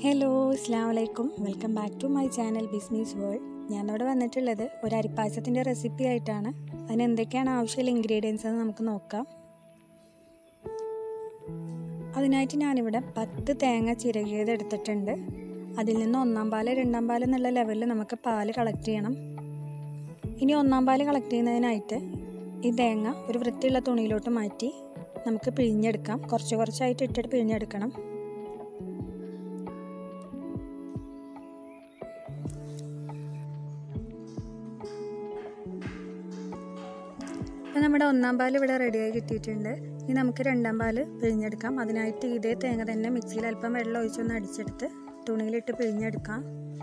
Hello അസ്സലാമലൈക്കും welcome back to my channel Bismi's world. ഞാനിവിടെ വന്നിട്ടുള്ളത് ഒരു അരിപ്പായസത്തിൻ്റെ റെസിപ്പി ആയിട്ടാണ്. അതിന് എന്തൊക്കെയാണ് ആവശ്യമുള്ള ഇൻഗ്രീഡിയൻസ് എന്ന് നമുക്ക് നോക്കാം. അതിനായിട്ട് ഞാനിവിടെ 10 തേങ്ങ ചിരകിയത് എടുത്തിട്ടുണ്ട്. അതിൽ നിന്ന് 1-ാം പാല് 2-ാം പാല് എന്നുള്ള ലെവലിൽ നമുക്ക് പാല് കളക്ട് ചെയ്യണം. ഇനി 1-ാം പാല് കളക്ട് ചെയ്യുന്നതിനായിട്ട് ഈ തേങ്ങ ഒരു വൃത്തിയുള്ള തുണിയിലോട്ട് മാറ്റി നമുക്ക് പിഴിഞ്ഞെടുക്കാം. കുറച്ചായിട്ട് ഇട്ടിട്ട് പിഴിഞ്ഞെടുക്കണം. അപ്പോൾ നമ്മുടെ 1-ാം പാല് ഇവിടെ റെഡിയായി കിട്ടിയിട്ടുണ്ട്. ഇനി നമുക്ക് 2-ാം പാല് പിഴിഞ്ഞെടുക്കാം. അതിനായിട്ട് ഇതേ തേങ്ങ തന്നെ മിക്സിയിൽ അല്പം വെള്ളം ഒഴിച്ചൊന്ന് അടിച്ചെടുത്ത് തുണിയിലിട്ട് പിഴിഞ്ഞെടുക്കാം.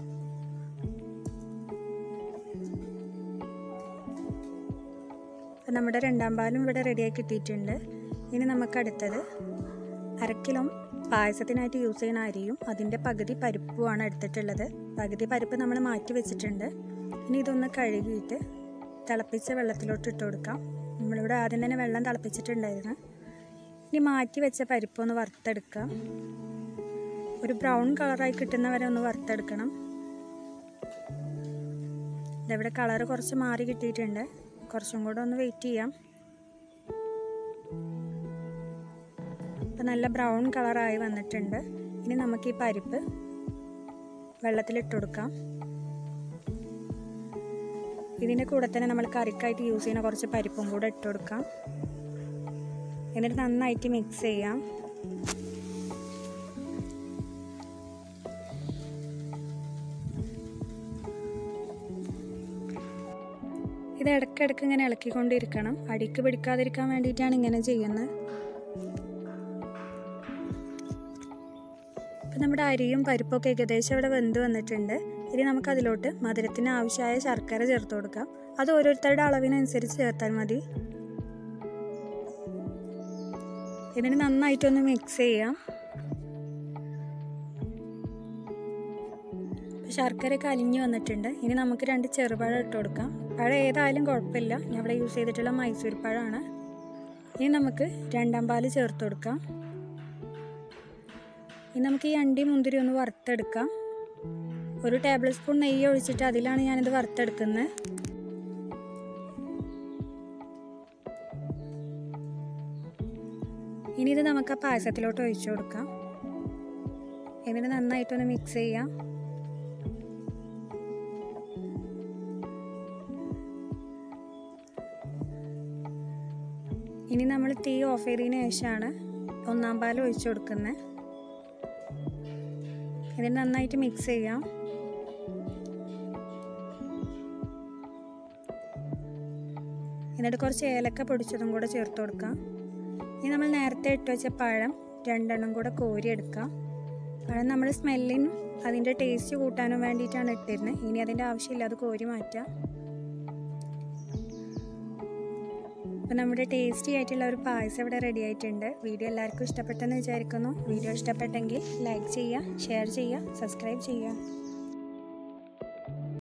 അപ്പോൾ നമ്മുടെ 2-ാം പാലും ഇവിടെ റെഡിയായി കിട്ടിയിട്ടുണ്ട്. ഇനി നമുക്ക് അടുത്തത് 1/2 കിലോ പായസത്തിനായിട്ട് യൂസ് ചെയ്യുന്ന അരിയും അതിൻ്റെ പകുതി പരിപ്പുമാണ് എടുത്തിട്ടുള്ളത്. പകുതി പരിപ്പ് നമ്മൾ മാറ്റി വെച്ചിട്ടുണ്ട്. ഇനി ഇതൊന്ന് കഴുകിയിട്ട് തിളപ്പിച്ച വെള്ളത്തിലോട്ട് ഇട്ട് കൊടുക്കാം. നമ്മളിവിടെ ആദ്യം തന്നെ വെള്ളം തിളപ്പിച്ചിട്ടുണ്ടായിരുന്നു. ഇനി മാറ്റി വെച്ച പരിപ്പൊന്ന് വറുത്തെടുക്കാം. ഒരു ബ്രൗൺ കളറായി കിട്ടുന്നവരെ ഒന്ന് വറുത്തെടുക്കണം. ഇതവിടെ കളറ് കുറച്ച് മാറി കിട്ടിയിട്ടുണ്ട്. കുറച്ചും കൂടെ ഒന്ന് വെയിറ്റ് ചെയ്യാം. ഇപ്പം നല്ല ബ്രൗൺ കളറായി വന്നിട്ടുണ്ട്. ഇനി നമുക്ക് ഈ പരിപ്പ് വെള്ളത്തിലിട്ട് കൊടുക്കാം. ഇതിൻ്റെ കൂടെ തന്നെ നമ്മൾ കറിക്കായിട്ട് യൂസ് ചെയ്യുന്ന കുറച്ച് പരിപ്പും കൂടെ ഇട്ട് കൊടുക്കാം. എന്നിട്ട് നന്നായിട്ട് മിക്സ് ചെയ്യാം. ഇത് ഇടയ്ക്കിടയ്ക്ക് ഇങ്ങനെ ഇളക്കിക്കൊണ്ടിരിക്കണം. അടിക്ക് പിടിക്കാതിരിക്കാൻ വേണ്ടിയിട്ടാണ് ഇങ്ങനെ ചെയ്യുന്നത്. ഇപ്പം നമ്മുടെ അരിയും പരിപ്പൊക്കെ ഏകദേശം ഇവിടെ വെന്ത് വന്നിട്ടുണ്ട്. ഇനി നമുക്കതിലോട്ട് മധുരത്തിന് ആവശ്യമായ ശർക്കര ചേർത്ത് കൊടുക്കാം. അത് ഓരോരുത്തരുടെ അളവിനനുസരിച്ച് ചേർത്താൽ മതി. ഇതിന് നന്നായിട്ടൊന്ന് മിക്സ് ചെയ്യാം. ശർക്കരയൊക്കെ അലിഞ്ഞു വന്നിട്ടുണ്ട്. ഇനി നമുക്ക് 2 ചെറുപഴം ഇട്ട് കൊടുക്കാം. പഴം ഏതായാലും കുഴപ്പമില്ല. ഞാൻ ഇവിടെ യൂസ് ചെയ്തിട്ടുള്ള മൈസൂർ പഴമാണ്. ഇനി നമുക്ക് 2-ാം പാല് ചേർത്ത് കൊടുക്കാം. ഇനി നമുക്ക് ഈ അണ്ടി മുന്തിരി ഒന്ന് വറുത്തെടുക്കാം. 1 ടേബിൾ സ്പൂൺ നെയ്യ് ഒഴിച്ചിട്ട് അതിലാണ് ഞാനിത് വറുത്തെടുക്കുന്നത്. ഇനി ഇത് നമുക്ക് ആ പായസത്തിലോട്ട് ഒഴിച്ചു കൊടുക്കാം. എന്നിട്ട് നന്നായിട്ടൊന്ന് മിക്സ് ചെയ്യാം. ഇനി നമ്മൾ തീ ഓഫ് ചെയ്തതിന് ശേഷമാണ് 1-ാം പാൽ ഒഴിച്ചു കൊടുക്കുന്നത്. ഇതിന് നന്നായിട്ട് മിക്സ് ചെയ്യാം. എന്നിട്ട് കുറച്ച് ഏലക്ക പൊടിച്ചതും കൂടെ ചേർത്ത് കൊടുക്കാം. ഇനി നമ്മൾ നേരത്തെ ഇട്ട് വെച്ച പഴം 2 എണ്ണം കൂടെ കോരിയെടുക്കാം. പഴം നമ്മൾ സ്മെല്ലിനും അതിൻ്റെ ടേസ്റ്റ് കൂട്ടാനും വേണ്ടിയിട്ടാണ് ഇട്ടിരുന്നത്. ഇനി അതിൻ്റെ ആവശ്യമില്ല, അത് കോരി മാറ്റാം. അപ്പോൾ നമ്മുടെ ടേസ്റ്റി ആയിട്ടുള്ള ഒരു പായസം ഇവിടെ റെഡി ആയിട്ടുണ്ട്. വീഡിയോ എല്ലാവർക്കും ഇഷ്ടപ്പെട്ടെന്ന് വിചാരിക്കുന്നു. വീഡിയോ ഇഷ്ടപ്പെട്ടെങ്കിൽ ലൈക്ക് ചെയ്യുക, ഷെയർ ചെയ്യുക, സബ്സ്ക്രൈബ് ചെയ്യുക.